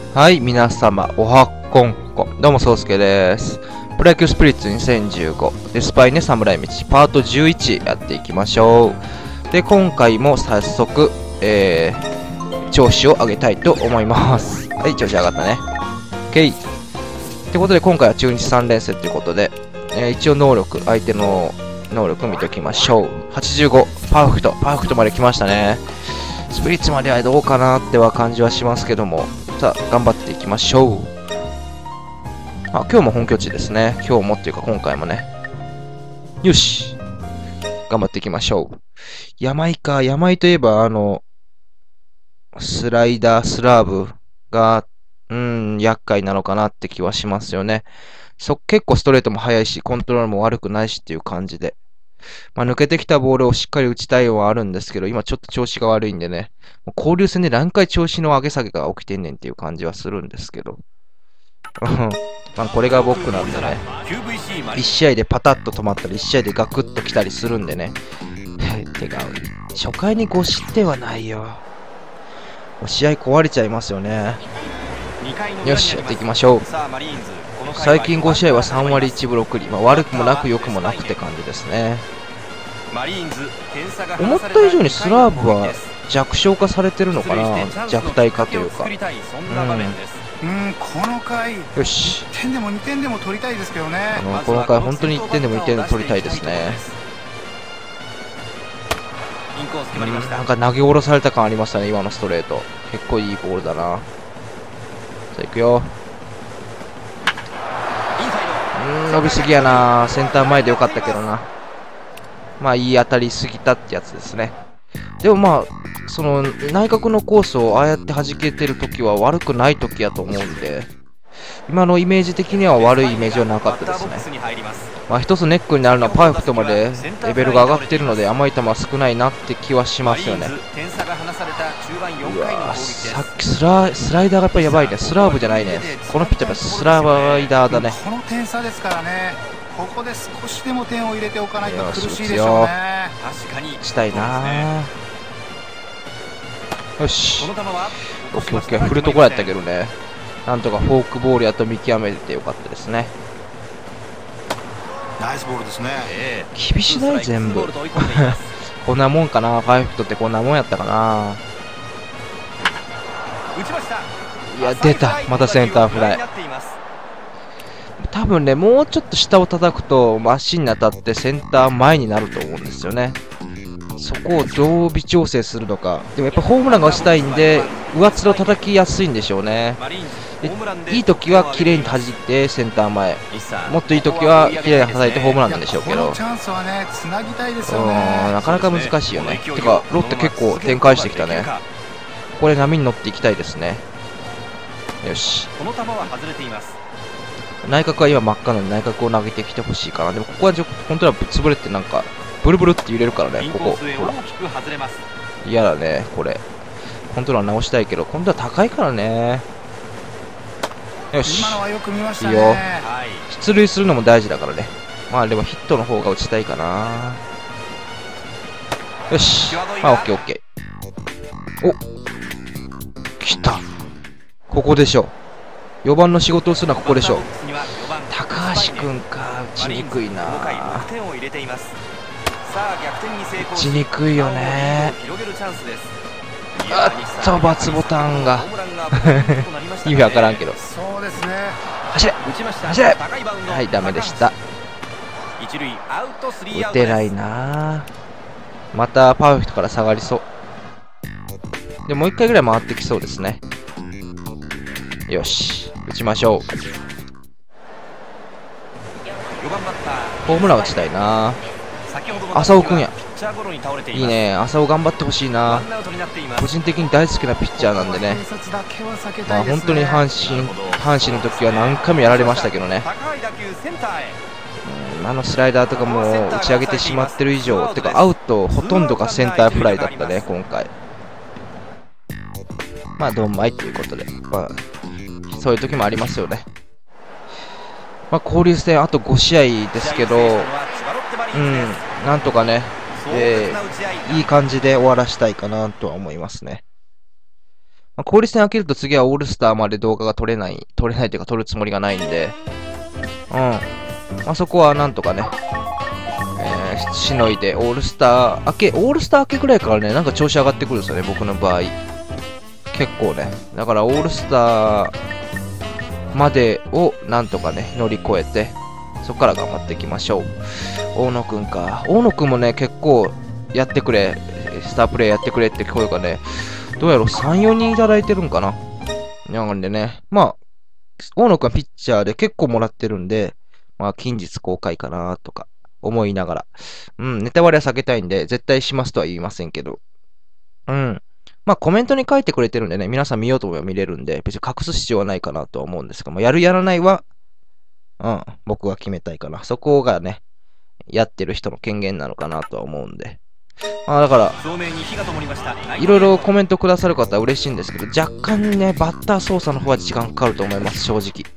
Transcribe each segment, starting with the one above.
はい、皆様、おはこんこ。どうも、そうすけです。プロ野球スピリッツ2015デスパイネ侍道パート11やっていきましょう。で、今回も早速、調子を上げたいと思います。はい、調子上がったね。OK。ってことで、今回は中日3連戦ということで、一応相手の能力見ておきましょう。85、パーフェクトまで来ましたね。スピリッツまではどうかなっては感じはしますけども、さあ、頑張っていきましょう。あ、今日も本拠地ですね。今日もっていうか今回もね。よし。頑張っていきましょう。山井といえば、スライダー、スラーブが、厄介なのかなって気はしますよね。結構ストレートも速いし、コントロールも悪くないしっていう感じで。まあ、抜けてきたボールをしっかり打ちたいのはあるんですけど、今ちょっと調子が悪いんでね、交流戦で何回調子の上げ下げが起きてんねんっていう感じはするんですけど。まあこれが僕なんでね、1試合でパタッと止まったり、1試合でガクッと来たりするんでね。てか、初回に5失点はないよ。試合壊れちゃいますよね。よし、やっていきましょう。最近5試合は3割1分6厘、まあ、悪くもなく良くもなくって感じですね。思った以上にスラーブは弱小化されてるのかな、弱体化というか。 この回、よし、1点でも2点でも取りたいですけどね。 この回、本当に1点でも2点でも取りたいですね。なんか投げ下ろされた感ありましたね、今のストレート。結構いいボールだな。さあ、いくよ。伸びすぎやな。センター前でよかったけどな。まあ、いい当たりすぎたってやつですね。でもまあ、その内角のコースをああやって弾けてるときは悪くないときやと思うんで、今のイメージ的には悪いイメージはなかったですね。まあ一つネックになるのはパーフェクトまでレベルが上がっているので甘い球は少ないなって気はしますよね。うわさっきスライダーがやっぱりやばいね。スラーブじゃないね。このピッチャーはスライダーだね。 この点差ですからね。ここで少しでも点を入れておかないと苦しいでしょうね。 確かにしたいな。よし。オッケーオッケー。振るところやったけどね。なんとかフォークボールやと見極めてよかったですね。 ナイスボールですね。 厳しない全部。こんなもんかな。パーフェクトってこんなもんやったかな。いや、出た。またセンターフライ。多分ね、もうちょっと下を叩くと足に当たってセンター前になると思うんですよね。そこをどう微調整するのか。でもやっぱホームランが打ちたいんで、上っ面を叩きやすいんでしょうね。いい時は綺麗に弾いてセンター前、もっといい時は綺麗に叩いてホームランなんでしょうけど、なかなか難しいよね。てかロッテ結構展開してきたね。これ波に乗っていきたいですね。よし、内角は今真っ赤なので内角を投げてきてほしいかな。でもここは本当は潰れてなんかブルブルって揺れるからね。ここほら嫌だね。これコントローラー直したいけど今度は高いからね。よし、いいよ。出塁するのも大事だからね。まあでもヒットの方が打ちたいかな。よし、まあオッケーオッケー。お、来た。ここでしょ。4番の仕事をするのはここでしょ。高橋君か。打ちにくいな。打ちにくいよね。あっとバツボタンが意味わからんけど。走れ走れ。はい、ダメでした。打てないな。またパーフェクトから下がりそうで、もう一回ぐらい回ってきそうですね。よし、打ちましょう。ホームラン打ちたいな。浅尾くんや。いいね。浅尾頑張ってほしいな。個人的に大好きなピッチャーなんでね。まあ本当に阪神の時は何回もやられましたけどね。あのスライダーとかも打ち上げてしまってる以上、てかアウトほとんどがセンターフライだったね今回。まあドンマイということで、まあそういう時もありますよね。まあ交流戦あと5試合ですけど、なんとかね、いい感じで終わらしたいかなとは思いますね。 まあ、交流戦開けると次はオールスターまで動画が撮れないというか撮るつもりがないんで、まあ、そこはなんとかね、しのいで、オールスター明けぐらいからね、なんか調子上がってくるんですよね、僕の場合。結構ね。だから、オールスターまでをなんとかね、乗り越えて、そこから頑張っていきましょう。大野くんか。大野くんもね、結構、やってくれ、スタープレイやってくれって声がね、どうやろう、3、4人いただいてるんかな。なんでね、まあ、大野くんはピッチャーで結構もらってるんで、まあ、近日公開かなとか思いながら。ネタバレは避けたいんで、絶対しますとは言いませんけど。まあ、コメントに書いてくれてるんでね、皆さん見ようと思えば見れるんで、別に隠す必要はないかなとは思うんですが、もうやるやらないは、僕が決めたいかな。そこがね、やってる人の権限なのかなとは思うんで。まあ、だから、いろいろコメントくださる方は嬉しいんですけど、若干ね、バッター操作の方は時間かかると思います、正直。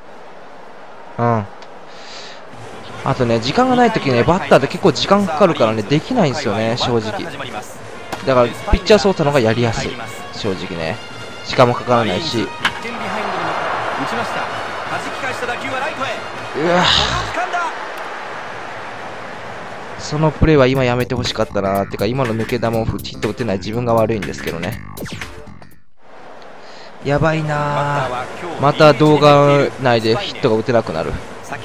あとね、時間がないときね、バッターで結構時間かかるからね、できないんですよね、正直。だから、ピッチャー操作の方がやりやすい。正直ね。時間もかからないし。うわそのプレーは今やめてほしかったなーってか、今の抜け球をヒット打てない自分が悪いんですけどね。やばいなー。また動画内でヒットが打てなくなる。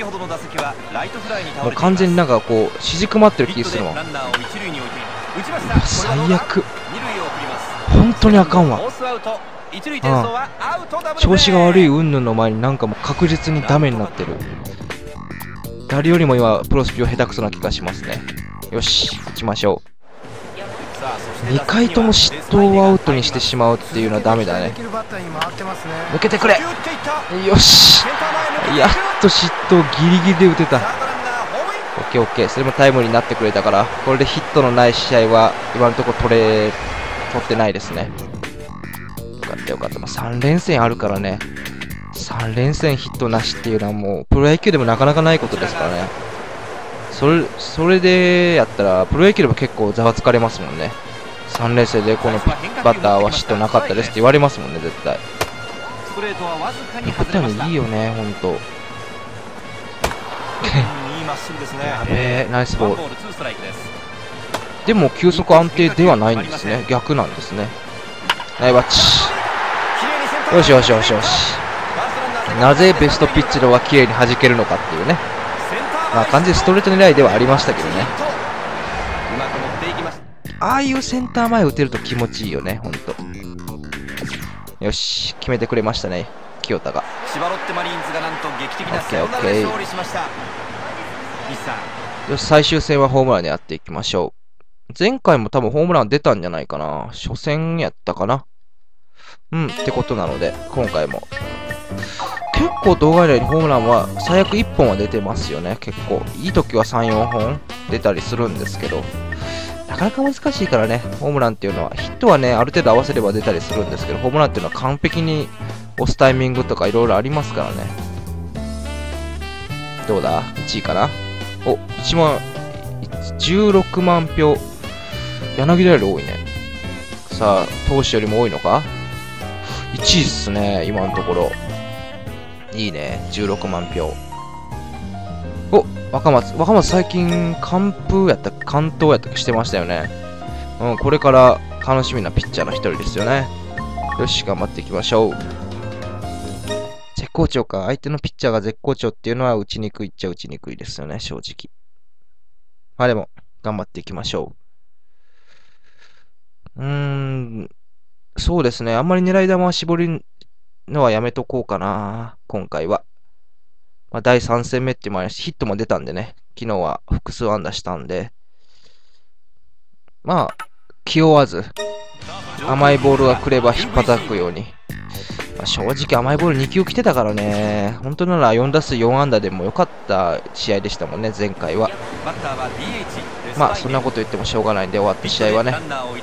もう完全になんかこう、縮くまってる気がするもん。最悪。本当にあかんわ。調子が悪い云々の前になんかもう確実にダメになってる。誰よりも今、プロスピを下手くそな気がしますね。よし、打ちましょう。2回とも失投をアウトにしてしまうっていうのはダメだね。抜けてくれ。よし。やっと失投ギリギリで打てた。オッケーオッケー。それもタイムになってくれたから、これでヒットのない試合は今のところ取ってないですね。よかったよかった。まあ、3連戦あるからね。3連戦ヒットなしっていうのはもう、プロ野球でもなかなかないことですからね。それでやったら、プロ野球でも結構ざわつかれますもんね。3連戦でこのバッターはヒットなかったですって言われますもんね、絶対。バッターにいいよね、ほんと。やべえ、ナイスボール。でも、球速安定ではないんですね。逆なんですね。ナイバッチ。よしよしよしよし。なぜベストピッチのは綺麗に弾けるのかっていうね。まあ完全にストレート狙いではありましたけどね。ああいうセンター前打てると気持ちいいよね、ほんと。よし、決めてくれましたね、清田が。オッケーオッケー。よし、最終戦はホームランでやっていきましょう。前回も多分ホームラン出たんじゃないかな。初戦やったかな。ってことなので、今回も。結構動画内にホームランは最悪1本は出てますよね。結構いい時は3、4本出たりするんですけど、なかなか難しいからね、ホームランっていうのは。ヒットはね、ある程度合わせれば出たりするんですけど、ホームランっていうのは完璧に押すタイミングとかいろいろありますからね。どうだ ?1 位かな。お、16万票。柳田より多いね。さあ、投手よりも多いのか ?1 位っすね、今のところ。いいね、16万票。お、若松最近完投やったっけしてましたよね。これから楽しみなピッチャーの一人ですよね。よし、頑張っていきましょう。絶好調か。相手のピッチャーが絶好調っていうのは打ちにくいっちゃ打ちにくいですよね、正直。まあでも、頑張っていきましょう。そうですね。あんまり狙い球は絞るのはやめとこうかな、今回は。まあ、第3戦目っていうのもありヒットも出たんでね、昨日は複数安打したんで、まあ、気負わず、甘いボールが来れば引っ叩くように。まあ、正直甘いボール2球来てたからね、本当なら4打数4安打でも良かった試合でしたもんね、前回は。まあ、そんなこと言ってもしょうがないんで、終わった試合はね。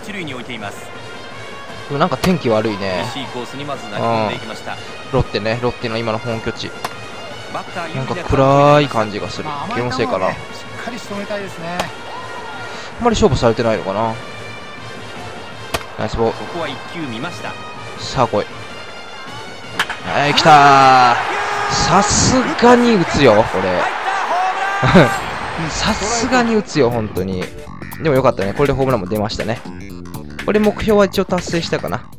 でもなんか天気悪いね。ロッテね、ロッテの今の本拠地。なんか暗い感じがする。気のせいかな。あんまり勝負されてないのかな。ナイスボール。 さあ来い。はい、来たー。さすがに打つよ、これ。さすがに打つよ、本当に。でもよかったね。これでホームランも出ましたね。これ目標は一応達成したかな。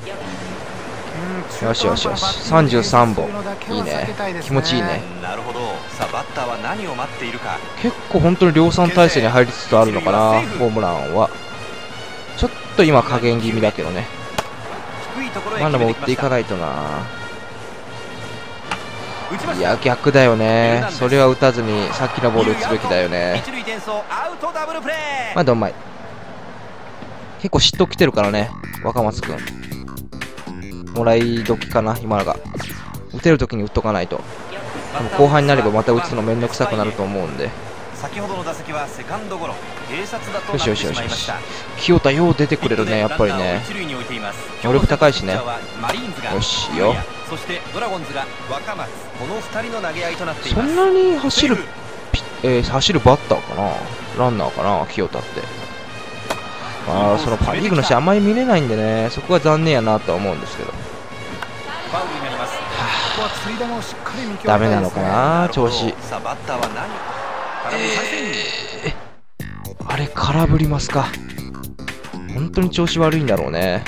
よしよしよし。33本。いいね。気持ちいいね。 なるほど。さあバッターは何を待っているか。 結構本当に量産体制に入りつつあるのかな、ホームランは。ちょっと今加減気味だけどね。まだも打っていかないとな。いや逆だよね。それは打たずにさっきのボール打つべきだよね。まあどんまい。結構嫉妬きてるからね、若松くん。もらい時かな、今が。打てる時に打っとかないと。でも後半になればまた打つのめんどくさくなると思うんで。 先ほどの打席はセカンドゴロ。 よしよしよしよし。清田よう出てくれるね、やっぱりね。能力高いしね。よし、いいよ。 そしてドラゴンズが若松、この2人の投げ合いとなっていそます。 んなに走る、走るバッターかな、ランナーかな、清田って。そのパ・リーグの試合あんまり見れないんでね、そこが残念やなとは思うんですけど。 ファウルになります。 ダメなのかな、調子。 さあバッターは何？ あれ、空振りますか。本当に調子悪いんだろうね。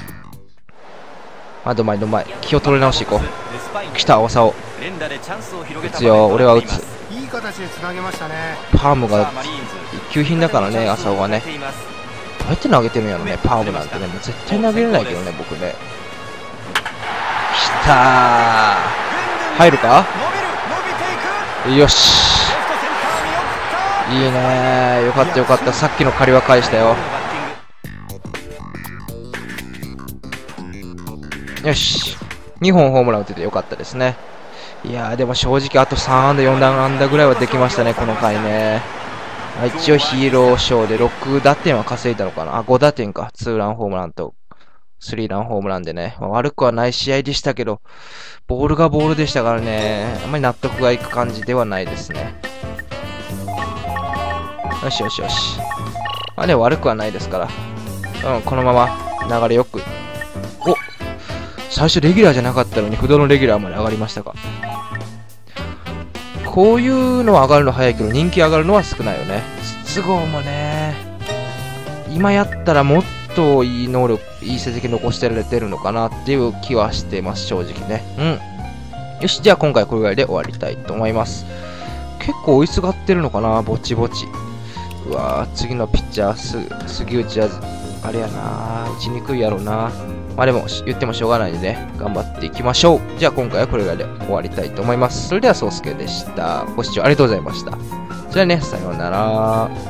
どまいどまい。気を取り直していこう。来た、浅尾。打つよ、俺は打つ。 いい形でつなげましたね。 パームが一級品だからね、浅尾はね。どうやって投げてるんやろね、パームなんてね。もう絶対投げれないけどね、僕ね。来たー。入るか？よし。いいねー。よかったよかった。さっきの借りは返したよ。よし。2本ホームラン打ててよかったですね。いやー、でも正直あと3安打、4安打ぐらいはできましたね、この回ね。一応ヒーローショーで6打点は稼いだのかな。5打点か。2ランホームランと3ランホームランでね。悪くはない試合でしたけど、ボールがボールでしたからね。あんまり納得がいく感じではないですね。よしよしよし。ね、悪くはないですから。このまま流れよく。最初レギュラーじゃなかったのに不動のレギュラーまで上がりましたか。こういうのは上がるの早いけど人気上がるのは少ないよね。筒香もね、今やったらもっといい能力、いい成績残してられてるのかなっていう気はしてます、正直ね。よし、じゃあ今回これぐらいで終わりたいと思います。結構追いすがってるのかな、ぼちぼち。うわー、次のピッチャー、杉内はあれやな、打ちにくいやろうな。でも言ってもしょうがないんでね、頑張っていきましょう。じゃあ今回はこれぐらいで終わりたいと思います。それでは、そうすけでした。ご視聴ありがとうございました。じゃあね、さようなら。